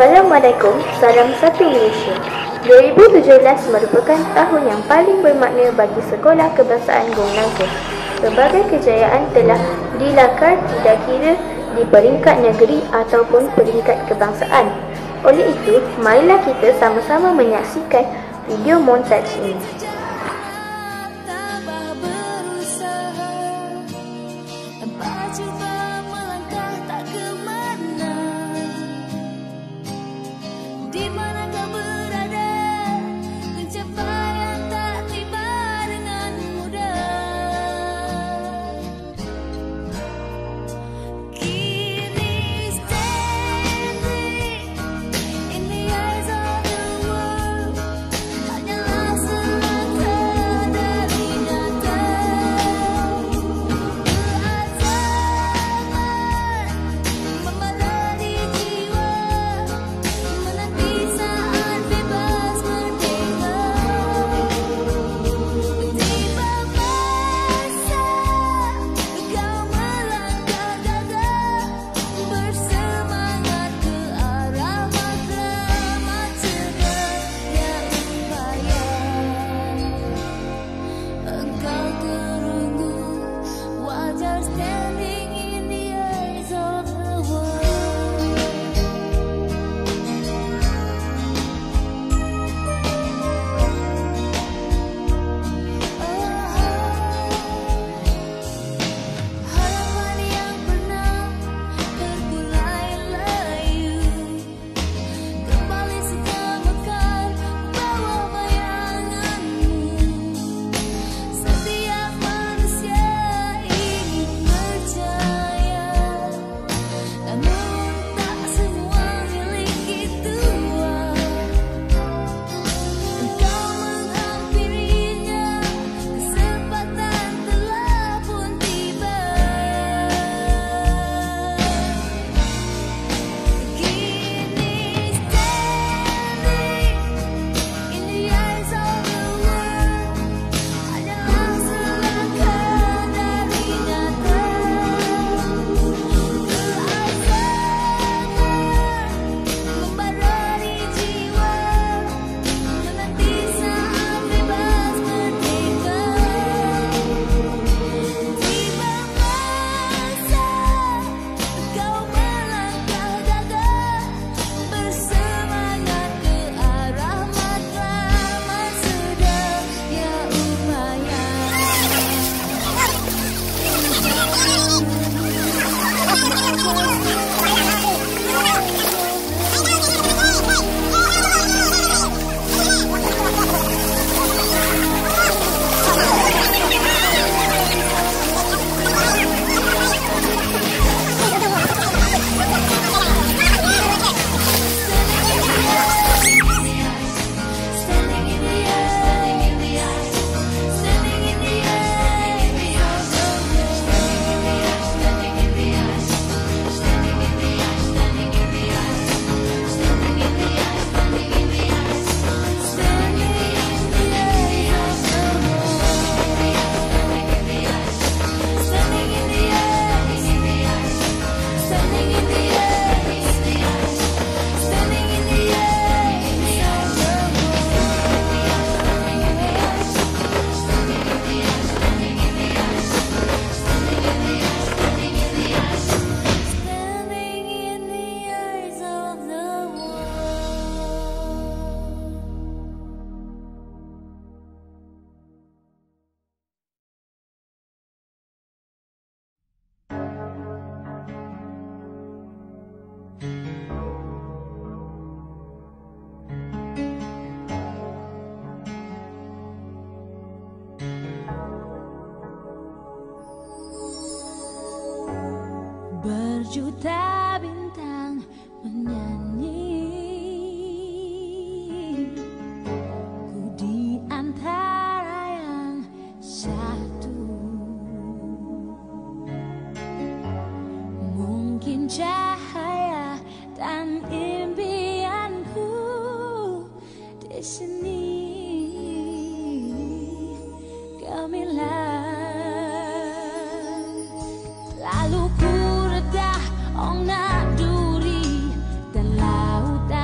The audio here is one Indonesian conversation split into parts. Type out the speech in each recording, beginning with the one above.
Assalamualaikum, salam satu Malaysia. 2017 merupakan tahun yang paling bermakna bagi Sekolah Kebangsaan Gong Langkun. Pelbagai kejayaan telah dilakar tidak kira di peringkat negeri ataupun peringkat kebangsaan. Oleh itu, marilah kita sama-sama menyaksikan video montaj ini. Berjuta bintang menyanyi, ku di antara yang satu. Mungkin cahaya dan impianku di sini, gemilang. Lalu ku redah ongna duri dan lautan.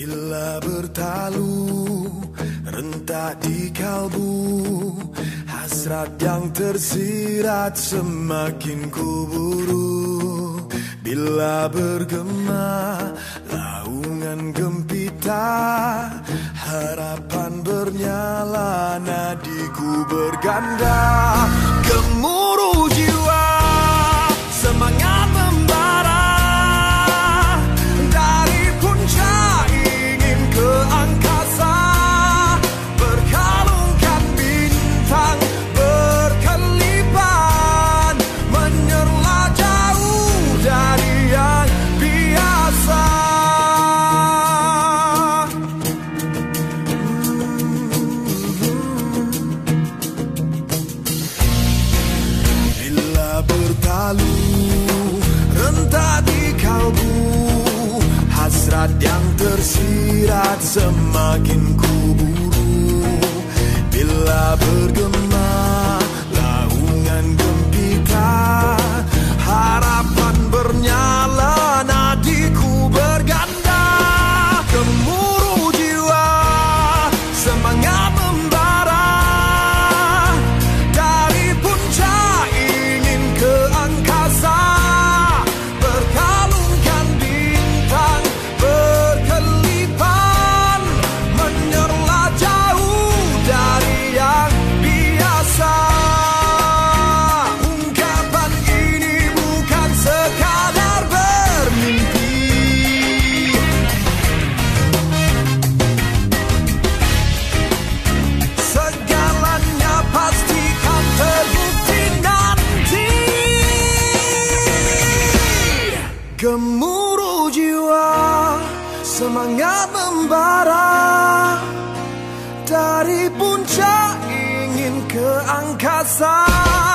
Bila bertalu rentak di kalbu, hasrat yang tersirat semakin kuburu. Bila bergema laungan gempita, harapan bernyala, nadiku berganda. Gemuruh jiwa, semangat membara, dari puncak ingin ke angkasa, berkalungkan bintang berkelipan, menyerlah jauh dari yang biasa. Bila bertalu rentak di kalbu, hasrat yang tersirat semakin kuburu. Bila bergema laungan gempita, harapan bernyala, nadiku berganda. Gemuruh jiwa, semangat membara, dari puncak ingin ke angkasa, berkalungkan bintang berkelipan, menyerlah jauh dari yang biasa. Ungkapan ini bukan sekadar bermimpi, segalanya pastikan terbukti nanti. Gemuruh jiwa, semangat membara, dari puncak ingin ke angkasa,